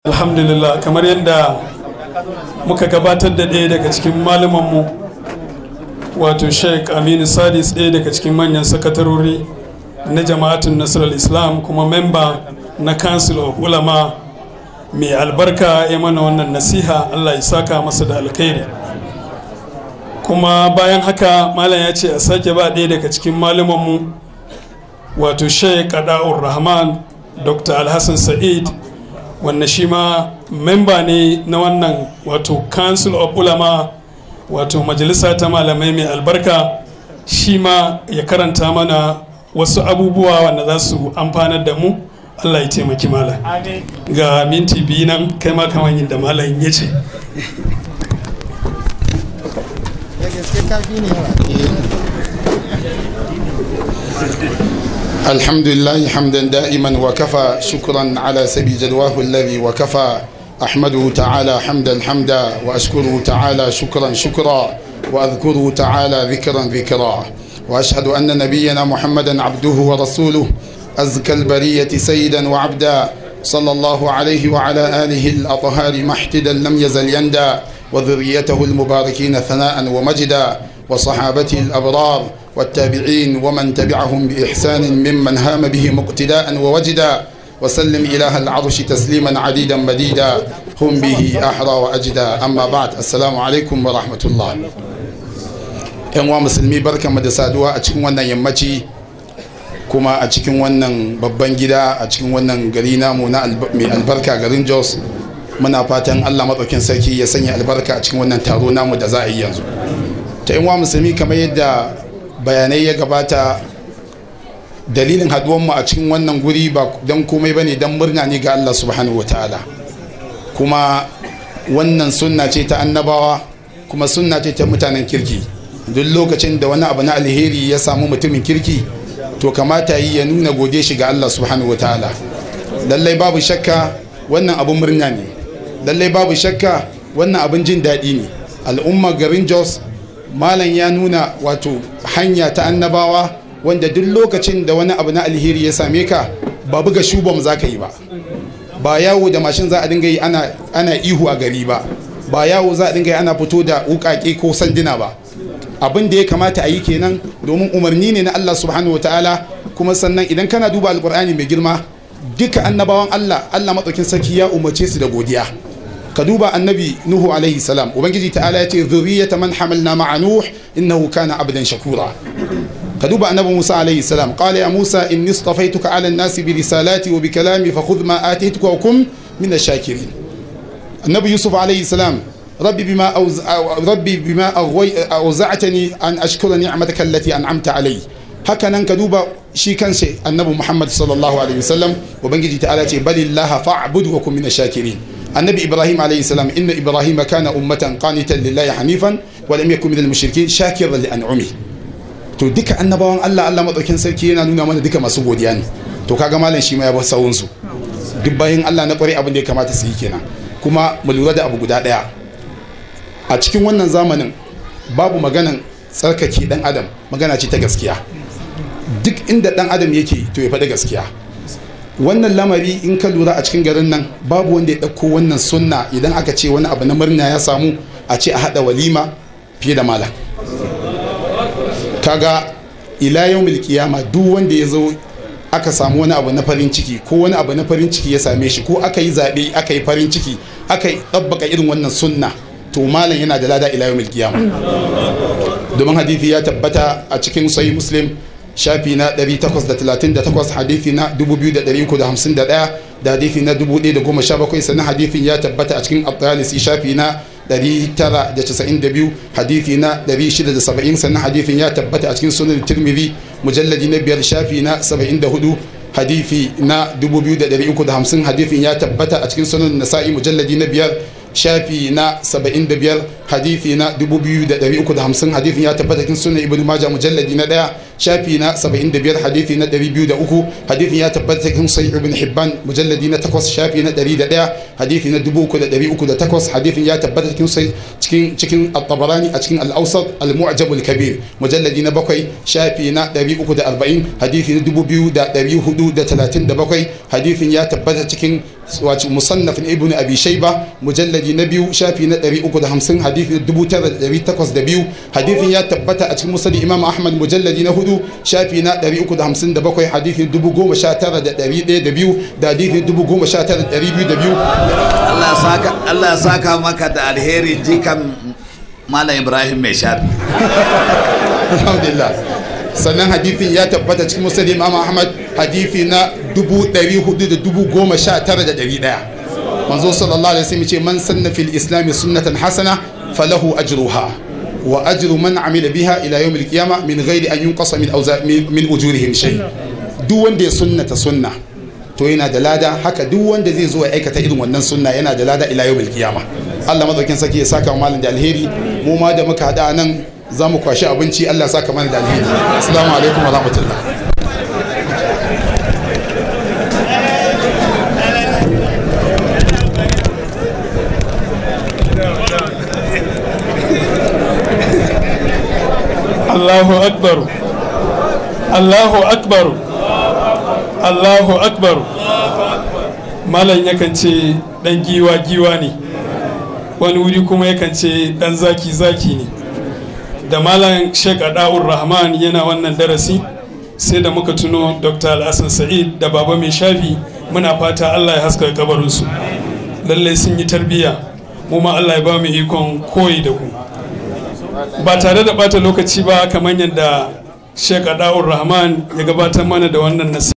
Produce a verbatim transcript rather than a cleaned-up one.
Alhamdulillah, kamar yadda muka gabatar da ɗaya daga cikin malumanmu wato Sheikh Aminu Sadis, ɗaya daga cikin manyan sakatarori na jama'atun Nasarar Islam kuma memba na Council of Ulama mai albarka ya mana wannan nasiha. Allah ya saka masa da alkhairi. Kuma bayan haka malam ya ce a sake ba ɗaya daga cikin malumanmu wato Sheikh Ada'ur Rahman Doctor Alhassan Sa'id, wanda shi ma memba ne na wannan wato Council of Ulama, wato majalisa ta malamai mai albarka. Shi ma ya karanta mana wasu abubuwa wanda za su amfanar da mu. Allah ya taimaki malam. Ga minti biyu nan kai ma kamar yadda malam ya ce. الحمد لله حمدا دائما وكفى شكرا على سبيل جدواه الذي وكفى أحمده تعالى حمدا حمدا وأشكره تعالى شكرا شكرا وأذكره تعالى ذكرا ذكرا وأشهد أن نبينا محمدا عبده ورسوله أزكى البرية سيدا وعبدا صلى الله عليه وعلى آله الأطهار محتدا لم يزل يندى وذريته المباركين ثناء ومجدا وصحابته الأبرار والتابعين ومن تبعهم بإحسان ممن هام به مقتداء ووجدا وسلم إله العرش تسليما عديدا مديدا هم به أحرى وأجدا. أما بعد، السلام عليكم ورحمة الله. ‘Yan wa musulmi barkanmu da saduwa a cikin wannan yammaci, kuma a cikin wannan babban gida a cikin wannan gari namu na mai albarka, garin Jos. Muna fatan Allah maɗaukin sarki ya sanya albarka a cikin wannan taro namu da za a yi yanzu. Ta ‘yan wa musulmi, kamar yadda bayanai ya gabata, dalilin haduwanmu a cikin wannan guri ba don komai bane don murna ne ga Allah subhanahu wataala. Kuma wannan sunna ce ta annabawa, kuma sunna ce ta mutanen kirki. Duk lokacin da wani abu na alheri ya samu mutumin kirki, to kamata yi ya nuna gode shi ga Allah subhanahu wataala. Lallai babu shakka wannan abun murna ne, lallai babu shakka wannan abun jin daɗi ne. Al'umma garin Jos, malam ya nuna wato hanya ta annabawa, wanda duk lokacin da wani abu na alheri ya same ka, ba buga shubam za ka yi ba, ba yawo da mashin za a dinga yi ana, ana ihu a gari ba, ba yawo za a dinga yi ana fito da wukake ko sanduna ba. Abin da ya kamata a yi kenan, domin umarni ne na Allah subhanahu wa ta'ala. Kuma sannan idan kana duba alkur'ani mai girma, duka annabawan Allah, Allah matsaukin sarki ya umarce su da godiya. Ka duba annabi Nuhu alaihi salam, ubangiji ta'ala ya ce zuriyata man hamalna ma'a Nuh innahu kana abdan shakura. Ka duba annabi Musa alaihi salam, qala ya Musa inni istafaituka 'ala an-nasi bi risalati wa bi kalami fakhudh ma atituka wa kun min ash-shakirin. Annabi Yusuf alaihi salam, rabbi bima awz rabbi bima awza'tani an ashkura ni'mataka allati an'amta alayya. Haka nan ka duba shi kansa annabi Muhammad sallallahu alaihi wasallam, ubangiji ta'ala ce balillaha fa'bud wa kun min ash-shakirin. النبي إبراهيم عليه السلام إن إبراهيم كان أمة قانتا لله حنيفا ولم يكن من المشركين شاكرا لأنعمه. to duka annabawan Allah, Allah madaukin sarki yana nuna mana duka masu godiya ne. To kaga malam shi ma ya bar sawun su, duk bayan Allah na kware abin da ya kamata su yi kenan. Kuma mu lura da abu guda daya, a cikin wannan zamanin babu maganan tsarkake dan adam, magana ce ta gaskiya. Duk inda dan adam yake to ya faɗi gaskiya. Wannan lamari in ka lura a cikin garin nan, babu wanda ya ɗauko wannan sunna idan aka ce wani abu na murna ya samu a ce a haɗa walima fiye da malam. Kaga ila yawmil qiyama duk wanda ya zo aka samu wani abu na farin ciki, ko wani abu na farin ciki ya same shi, ko aka yi zaɓe aka yi farin ciki aka yi ɗabbaka irin wannan sunna, to malam yana da lada ila yawmil qiyama. Domin hadithi ya tabbata a cikin sahih Muslim shafi na ɗari takwas da talatin da takwas, hadithi na dubu biyu da ɗari uku da hamsin da ɗaya, da hadithi na dubu ɗaya da goma sha bakwai. Sannan hadithin ya tabbata a cikin at-Tayalisi shafi na ɗari tara da casa'in da biyu, hadithi na ɗari shida da saba'in. Sannan hadithin ya tabbata a cikin sunan Tirmidhi mujalladi na biyar shafi na saba'in da hudu, hadithi na dubu biyu da ɗari uku da hamsin. Hadithin ya tabbata a cikin sunan Nasa'i mujalladi na biyar shafi na saba'in da biyar, hadithi na dubu biyu da ɗari uku da hamsin. Hadithin ya tabbata cikin sunan Ibn Majah mujalladi na ɗaya shafi na saba'in da biyar, hadithi na ɗari biyu da uku. Hadithin ya tabbata cikin Sahih Ibn Hibban mujalladi na takwas shafi na ɗari da ɗaya, hadithi na dubu uku da ɗari uku da takwas. Hadithin ya tabbata cikin cikin cikin At-Tabarani a cikin Al-Awsat Al-Mu'jam Al-Kabir mujalladi na bakwai shafi na ɗari uku da arba'in, hadithi na dubu biyu da ɗari hudu da talatin da bakwai. Hadithin ya tabbata cikin wato musannaf ibn abi shayba mujalladi na biyu shafi na ɗari uku da hamsin hadisi na dubu tara da ɗari takwas da biyu. hadisin ya tabbata a cikin musnad imam ahmad mujalladi na hudu shafi na ɗari uku da hamsin da bakwai hadisi na dubu goma sha tara da ɗari ɗaya da biyu da hadisi na dubu goma sha tara da ɗari biyu da biyu. Allah ya saka Allah ya saka maka da alheri jikan Malam Ibrahim mai shafi. Alhamdulillah. Sannan hadithin ya tabbata cikin musnad imam ahmad hadithi na dubu ɗari hudu da dubu goma sha tara da ɗari ɗaya. manzo sallallahu alaihi wasallam ce man sanna fil islam sunnatan hasana falahu ajruha wa ajru man amila biha ila yawm al-qiyamah min ghairi an yunqasa min awza min ujurihim shay. duk wanda ya sunnata sunna to yana da lada, haka duk wanda zai zo ya aikata irin wannan sunna yana da lada ila yawm al-qiyamah. Allah madaukin saki ya saka malam da alheri, mu ma da muka hada nan za mu kwashi abinci. Allah saka mana da alheri. Assalamu alaikum wa rahmatullah. Allahu akbar, Allahu akbar, Allahu akbar. Malam yakan ce dan giwa giwa ne, wani wuri kuma yakan ce dan zaki zaki ne. Da malam Sheikh Adaur Rahman yana wannan darasi sai da muka tuno Dr. Alhassan Sa'id da baba mai shafi, muna fata Allah ya haska kabarinsu. Lallai sun yi tarbiyya, mu ma Allah ya ba mu ikon koyi da ku. Ba tare da bata lokaci ba, kamar yadda Sheikh Adaur Rahman ya gabatar mana da wannan nasiha.